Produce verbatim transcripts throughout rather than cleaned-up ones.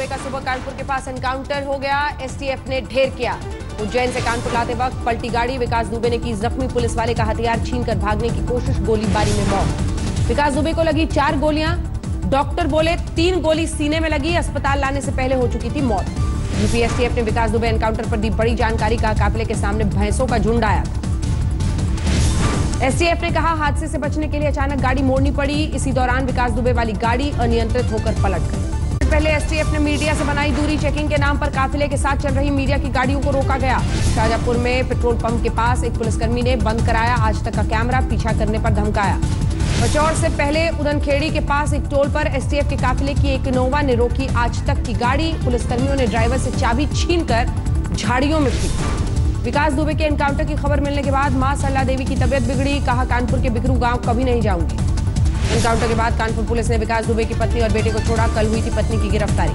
दुबे का सुबह कानपुर के पास एनकाउंटर हो गया। एसटीएफ ने ढेर किया। उज्जैन से कानपुर लाते वक्त पलटी गाड़ी। विकास दुबे ने की जख्मी पुलिस वाले का हथियार छीनकर भागने की कोशिश, गोलीबारी में मौत। विकास दुबे को लगी चार गोलियां। डॉक्टर बोले तीन गोली सीने में लगी, अस्पताल लाने से पहले हो चुकी थी मौत। यूपी एसटीएफ ने विकास दुबे एनकाउंटर पर दी बड़ी जानकारी। कहा काफिले के सामने भैंसों का झुंड आया था। एसटीएफ ने कहा हादसे से बचने के लिए अचानक गाड़ी मोड़नी पड़ी। इसी दौरान विकास दुबे वाली गाड़ी अनियंत्रित होकर पलट गई। पहले एसटीएफ ने मीडिया से बनाई दूरी। चेकिंग के नाम पर काफिले के साथ चल रही मीडिया की गाड़ियों को रोका गया। शाहजहांपुर में पेट्रोल पंप के पास एक पुलिसकर्मी ने बंद कराया आज तक का कैमरा, पीछा करने पर धमकाया। बचौर से पहले उदनखेड़ी के पास एक टोल पर एसटीएफ के काफिले की एक इनोवा ने रोकी आज तक की गाड़ी। पुलिसकर्मियों ने ड्राइवर से चाबी छीनकर झाड़ियों में फेंकी। विकास दुबे के एनकाउंटर की खबर मिलने के बाद मां सरला देवी की तबीयत बिगड़ी। कहा कानपुर के बिकरू गांव कभी नहीं जाऊंगी। एनकाउंटर के बाद कानपुर पुलिस ने विकास दुबे की पत्नी और बेटे को छोड़ा। कल हुई थी पत्नी की गिरफ्तारी।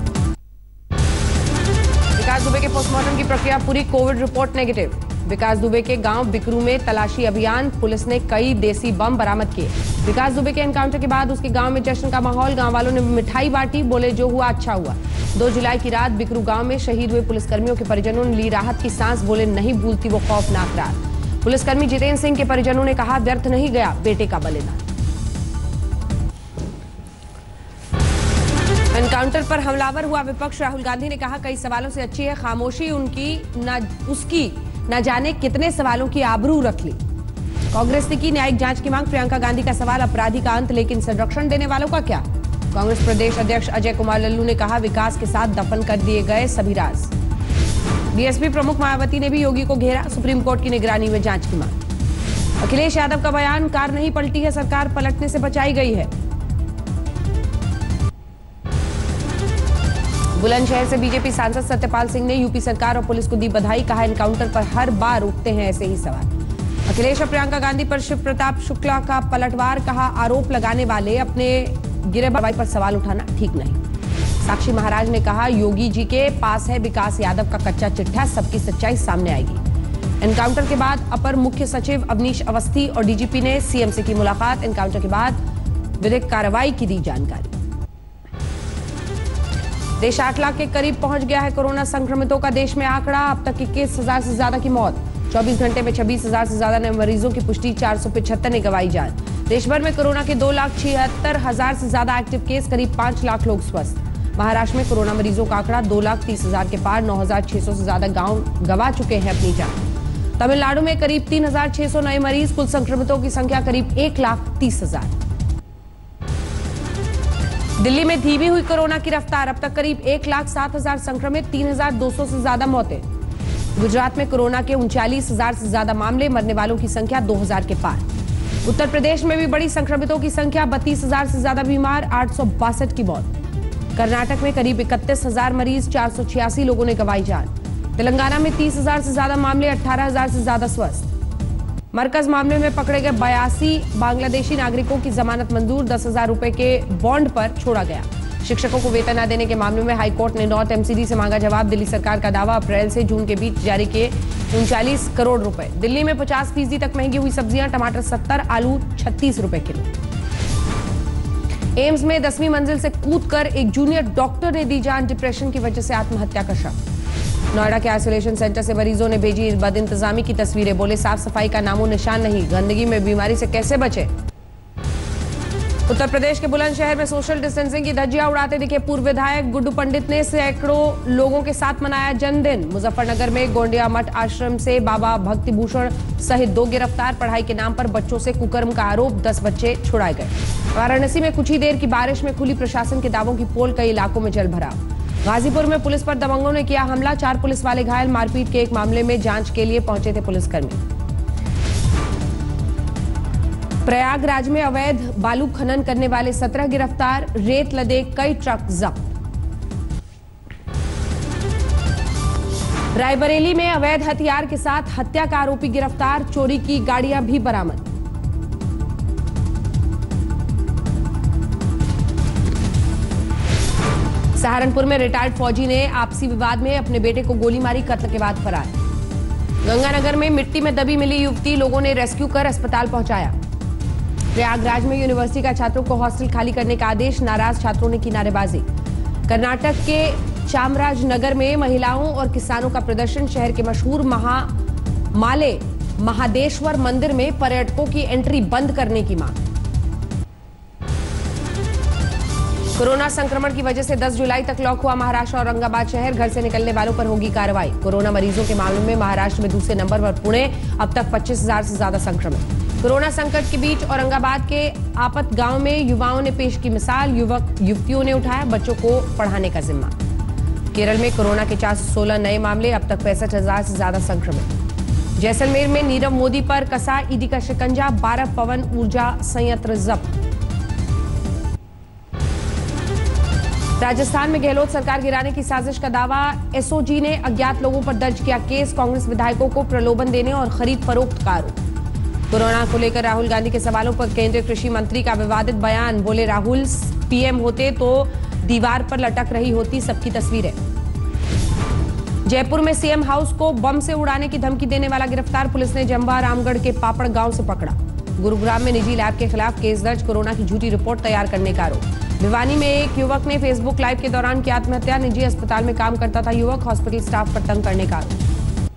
विकास दुबे के पोस्टमार्टम की प्रक्रिया पूरी, covid report negative. Vikas Dubey के गांव बिकरू में तलाशी अभियान, पुलिस ने कई देसी बम बरामद किए। विकास दुबे के एनकाउंटर के बाद उसके गांव में जश्न का माहौल। गांव वालों ने मिठाई बांटी, बोले जो हुआ अच्छा हुआ। दो जुलाई की रात बिकरू गांव में शहीद हुए पुलिसकर्मियों के परिजनों ने ली राहत की सांस, बोले नहीं भूलती वो खौफनाक रात। पुलिसकर्मी जितेंद्र सिंह के परिजनों ने कहा व्यर्थ नहीं गया बेटे का बलिदान। एनकाउंटर पर हमलावर हुआ विपक्ष। राहुल गांधी ने कहा कई सवालों से अच्छी है खामोशी उनकी, ना उसकी न जाने कितने सवालों की आबरू रख ली। कांग्रेस ने की न्यायिक जांच की मांग। प्रियंका गांधी का सवाल अपराधी का अंत, लेकिन संरक्षण देने वालों का क्या। कांग्रेस प्रदेश अध्यक्ष अजय कुमार लल्लू ने कहा विकास के साथ दफन कर दिए गए सभी राज। बीएसपी प्रमुख मायावती ने भी योगी को घेरा। सुप्रीम कोर्ट की निगरानी में जांच की मांग। अखिलेश यादव का बयान, कार नहीं पलटी है, सरकार पलटने से बचाई गई है। बुलंदशहर से बीजेपी सांसद सत्यपाल सिंह ने यूपी सरकार और पुलिस को दी बधाई। कहा एनकाउंटर पर हर बार उठते हैं ऐसे ही सवाल। अखिलेश और प्रियंका गांधी पर शिव प्रताप शुक्ला का पलटवार। कहा आरोप लगाने वाले अपने गिरेबाई पर सवाल उठाना ठीक नहीं। साक्षी महाराज ने कहा योगी जी के पास है विकास यादव का कच्चा चिट्ठा, सबकी सच्चाई सामने आएगी। एनकाउंटर के बाद अपर मुख्य सचिव अवनीश अवस्थी और डीजीपी ने सीएम से की मुलाकात। एनकाउंटर के बाद विधिक कार्रवाई की दी जानकारी। देश आठ लाख के करीब पहुंच गया है कोरोना संक्रमितों का देश में आंकड़ा। अब तक इक्कीस हजार से ज्यादा की मौत। चौबीस घंटे में छब्बीस हजार से ज्यादा नए मरीजों की पुष्टि। चार सौ पिछहत्तर ने गंवाई जान। देश भर में कोरोना के दो लाख छिहत्तर हजार से ज्यादा एक्टिव केस, करीब पांच लाख लोग स्वस्थ। महाराष्ट्र में कोरोना मरीजों का आंकड़ा दो लाख तीस हजार के पार। नौ हजार छह सौ से ज्यादा गांव गंवा चुके हैं अपनी जान। तमिलनाडु में करीब तीन हजार छह सौ नए मरीज। कुल संक्रमितों की संख्या करीब एक लाख तीस हजार। दिल्ली में धीमी हुई कोरोना की रफ्तार। अब तक करीब एक लाख सात हजार संक्रमित, तीन हजार दो सौ से ज्यादा मौतें। गुजरात में कोरोना के उनचालीस हजार से ज्यादा मामले, मरने वालों की संख्या दो हजार के पार। उत्तर प्रदेश में भी बड़ी संक्रमितों की संख्या, बत्तीस हजार से ज्यादा बीमार, आठ सौ बासठ की मौत। कर्नाटक में करीब इकतीस हजार मरीज, चार सौ छियासी लोगों ने गंवाई जान। तेलंगाना में तीस हजार से ज्यादा मामले, अठारह हजार से ज्यादा स्वस्थ। मरकज मामले में पकड़े गए बयासी बांग्लादेशी नागरिकों की जमानत मंजूर। दस हजार रुपए के बॉन्ड पर छोड़ा गया। शिक्षकों को वेतन न देने के मामले में हाईकोर्ट ने नॉर्थ एमसीडी से मांगा जवाब। दिल्ली सरकार का दावा, अप्रैल से जून के बीच जारी किए उनचालीस करोड़ रुपए। दिल्ली में पचास फीसदी तक महंगी हुई सब्जियां, टमाटर सत्तर, आलू छत्तीस रुपए किलो। एम्स में दसवीं मंजिल से कूदकर एक जूनियर डॉक्टर ने दी जान। डिप्रेशन की वजह से आत्महत्या का शक। नोएडा के आइसोलेशन सेंटर से मरीजों ने भेजी बदइंतजामी की तस्वीरें। बोले साफ सफाई का नामो निशान नहीं, गंदगी में बीमारी से कैसे बचे। उत्तर प्रदेश के बुलंदशहर में सोशल डिस्टेंसिंग की धज्जियां उड़ाते दिखे पूर्व विधायक गुड्डू पंडित ने सैकड़ों लोगों के साथ मनाया जन्मदिन। मुजफ्फरनगर में गोंडिया मठ आश्रम से बाबा भक्तिभूषण सहित दो गिरफ्तार। पढ़ाई के नाम पर बच्चों से कुकर्म का आरोप, दस बच्चे छुड़ाए गए। वाराणसी में कुछ ही देर की बारिश में खुली प्रशासन के दावों की पोल, कई इलाकों में जल भराव। गाजीपुर में पुलिस पर दबंगों ने किया हमला, चार पुलिस वाले घायल। मारपीट के एक मामले में जांच के लिए पहुंचे थे पुलिसकर्मी। प्रयागराज में अवैध बालू खनन करने वाले सत्रह गिरफ्तार। रेत लदे कई ट्रक जब्त। रायबरेली में अवैध हथियार के साथ हत्या का आरोपी गिरफ्तार। चोरी की गाड़ियां भी बरामद। सहारनपुर में रिटायर्ड फौजी ने आपसी विवाद में अपने बेटे को गोली मारी, कत्ल के बाद फरार। गंगानगर में मिट्टी में दबी मिली युवती, लोगों ने रेस्क्यू कर अस्पताल पहुंचाया। प्रयागराज में यूनिवर्सिटी का छात्रों को हॉस्टल खाली करने का आदेश, नाराज छात्रों ने की नारेबाजी। कर्नाटक के चामराजनगर में महिलाओं और किसानों का प्रदर्शन। शहर के मशहूर महामाले महादेश्वर मंदिर में पर्यटकों की एंट्री बंद करने की मांग। कोरोना संक्रमण की वजह से दस जुलाई तक लॉक हुआ महाराष्ट्र और औरंगाबाद शहर। घर से निकलने वालों पर होगी कार्रवाई। कोरोना मरीजों के मामलों में महाराष्ट्र में दूसरे नंबर पर पुणे, अब तक पच्चीस हजार से ज्यादा संक्रमित। कोरोना संकट के बीच औरंगाबाद के आपत गांव में युवाओं ने पेश की मिसाल। युवक युवतियों ने उठाया बच्चों को पढ़ाने का जिम्मा। केरल में कोरोना के चार सौ सोलह नए मामले, अब तक पैंसठ हजार से ज्यादा संक्रमित। जैसलमेर में नीरव मोदी पर कसा ईडी का शिकंजा, बारह पवन ऊर्जा संयंत्र जब्त। राजस्थान में गहलोत सरकार गिराने की साजिश का दावा। एसओजी ने अज्ञात लोगों पर दर्ज किया केस। कांग्रेस विधायकों को प्रलोभन देने और खरीद फरोख्त का आरोप। कोरोना को लेकर राहुल गांधी के सवालों पर केंद्रीय कृषि मंत्री का विवादित बयान। बोले राहुल पीएम होते तो दीवार पर लटक रही होती सबकी तस्वीरें। जयपुर में सीएम हाउस को बम से उड़ाने की धमकी देने वाला गिरफ्तार। पुलिस ने जंबा रामगढ़ के पापड़ गांव से पकड़ा। गुरुग्राम में निजी लैब के खिलाफ केस दर्ज। कोरोना की झूठी रिपोर्ट तैयार करने का आरोप। भिवानी में एक युवक ने फेसबुक लाइव के दौरान की आत्महत्या। निजी अस्पताल में काम करता था युवक, हॉस्पिटल स्टाफ पर तंग करने का आरोप।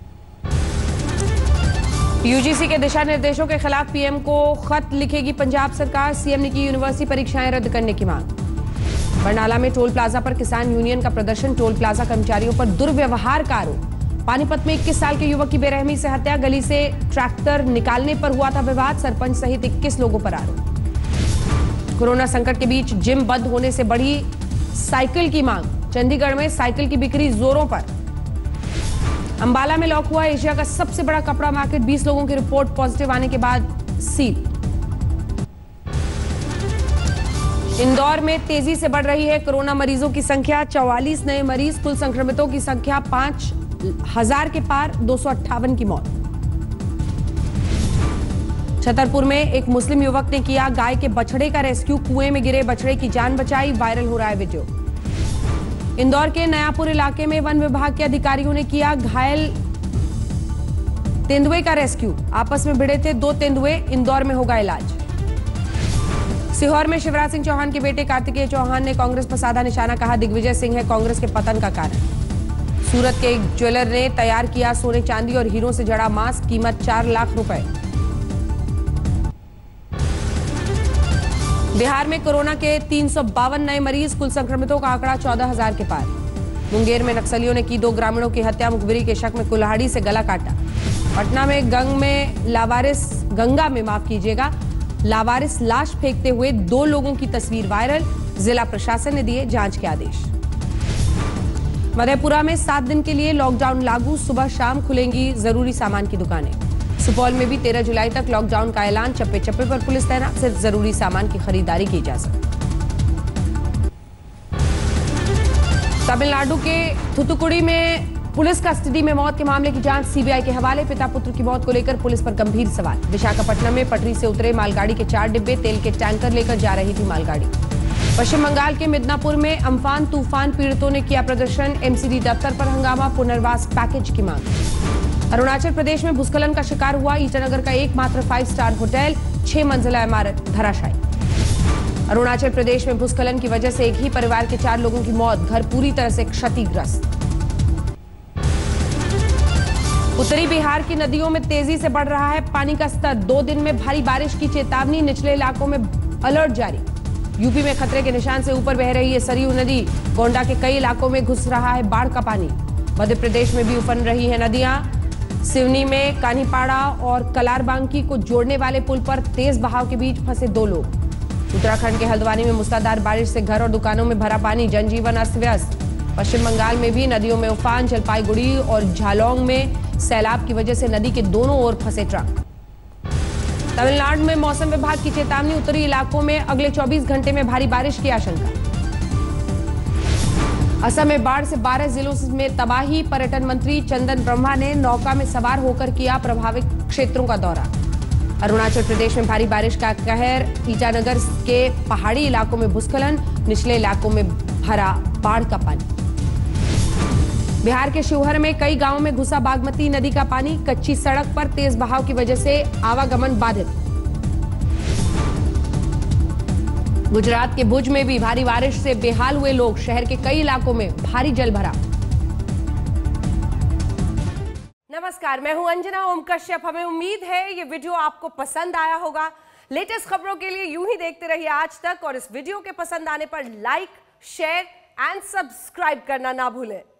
यूजीसी के दिशा निर्देशों के खिलाफ पीएम को खत लिखेगी पंजाब सरकार। सीएम ने की यूनिवर्सिटी परीक्षाएं रद्द करने की मांग। बरनाला में टोल प्लाजा पर किसान यूनियन का प्रदर्शन। टोल प्लाजा कर्मचारियों पर दुर्व्यवहार का आरोप। पानीपत में इक्कीस साल के युवक की बेरहमी से हत्या। गली से ट्रैक्टर निकालने पर हुआ था विवाद। सरपंच सहित इक्कीस लोगों पर आरोप। कोरोना संकट के बीच जिम बंद होने से बढ़ी साइकिल की मांग। चंडीगढ़ में साइकिल की बिक्री जोरों पर। अंबाला में लॉक हुआ एशिया का सबसे बड़ा कपड़ा मार्केट। बीस लोगों की रिपोर्ट पॉजिटिव आने के बाद सील। इंदौर में तेजी से बढ़ रही है कोरोना मरीजों की संख्या। चौवालीस नए मरीज, कुल संक्रमितों की संख्या पांच हजार के पार। दो सौ अट्ठावन की मौत। छतरपुर में एक मुस्लिम युवक ने किया गाय के बछड़े का रेस्क्यू। कुएं में गिरे बछड़े की जान बचाई। वायरल हो रहा है वीडियो। इंदौर के नयापुर इलाके में वन विभाग के अधिकारियों ने किया घायल तेंदुए का रेस्क्यू। आपस में भिड़े थे दो तेंदुए, इंदौर में होगा इलाज। सीहोर में शिवराज सिंह चौहान के बेटे कार्तिकेय चौहान ने कांग्रेस पर साधा निशाना। कहा दिग्विजय सिंह है कांग्रेस के पतन का कारण। सूरत के एक ज्वेलर ने तैयार किया सोने चांदी और हीरों से जड़ा मास्क, कीमत चार लाख रुपए। बिहार में कोरोना के तीन सौ बावन नए मरीज, कुल संक्रमितों का आंकड़ा चौदह हजार के पार। मुंगेर में नक्सलियों ने की दो ग्रामीणों की हत्या। मुखबिरी के शक में कुल्हाड़ी से गला काटा। पटना में गंग में लावारिस गंगा में माफ कीजिएगा लावारिस लाश फेंकते हुए दो लोगों की तस्वीर वायरल। जिला प्रशासन ने दिए जांच के आदेश। मधेपुरा में सात दिन के लिए लॉकडाउन लागू। सुबह शाम खुलेंगी जरूरी सामान की दुकानें। सुपौल में भी तेरह जुलाई तक लॉकडाउन का ऐलान। चप्पे चप्पे पर पुलिस तैनात। सिर्फ जरूरी सामान की खरीदारी की इजाजत। तमिलनाडु के थुथुकुडी में पुलिस कस्टडी में मौत के मामले की जांच सीबीआई के हवाले। पिता पुत्र की मौत को लेकर पुलिस पर गंभीर सवाल। विशाखापट्टनम में पटरी से उतरे मालगाड़ी के चार डिब्बे, तेल के टैंकर लेकर जा रही थी मालगाड़ी। पश्चिम बंगाल के मिदनापुर में अम्फान तूफान पीड़ितों ने किया प्रदर्शन। एमसीडी दफ्तर पर हंगामा, पुनर्वास पैकेज की मांग। अरुणाचल प्रदेश में भूस्खलन का शिकार हुआ ईटानगर का एकमात्र फाइव स्टार होटल। छह मंजिला इमारत धराशायी। अरुणाचल प्रदेश में भूस्खलन की वजह से एक ही परिवार के चार लोगों की मौत। घर पूरी तरह से क्षतिग्रस्त। उत्तरी बिहार की नदियों में तेजी से बढ़ रहा है पानी का स्तर। दो दिन में भारी बारिश की चेतावनी। निचले इलाकों में अलर्ट जारी। यूपी में खतरे के निशान से ऊपर बह रही है सरयू नदी। गोंडा के कई इलाकों में घुस रहा है बाढ़ का पानी। मध्य प्रदेश में भी उफन रही है नदियां। सिवनी में कानीपाड़ा और कलारबांकी को जोड़ने वाले पुल पर तेज बहाव के बीच फंसे दो लोग। उत्तराखंड के हल्द्वानी में मूसलाधार बारिश से घर और दुकानों में भरा पानी। जनजीवन अस्त व्यस्त। पश्चिम बंगाल में भी नदियों में उफान। जलपाईगुड़ी और झालोंग में सैलाब की वजह से नदी के दोनों ओर फंसे ट्रक। तमिलनाडु में मौसम विभाग की चेतावनी। उत्तरी इलाकों में अगले चौबीस घंटे में भारी बारिश की आशंका। असम में बाढ़ से बारह जिलों में तबाही। पर्यटन मंत्री चंदन ब्रह्मा ने नौका में सवार होकर किया प्रभावित क्षेत्रों का दौरा। अरुणाचल प्रदेश में भारी बारिश का कहर। ईटानगर के पहाड़ी इलाकों में भूस्खलन। निचले इलाकों में भरा बाढ़ का पानी। बिहार के शिवहर में कई गांवों में घुसा बागमती नदी का पानी। कच्ची सड़क पर तेज बहाव की वजह से आवागमन बाधित। गुजरात के भुज में भी भारी बारिश से बेहाल हुए लोग, शहर के कई इलाकों में भारी जल भरा। नमस्कार, मैं हूं अंजना ओम कश्यप। हमें उम्मीद है ये वीडियो आपको पसंद आया होगा। लेटेस्ट खबरों के लिए यूं ही देखते रहिए आज तक, और इस वीडियो के पसंद आने पर लाइक, शेयर एंड सब्सक्राइब करना ना भूलें।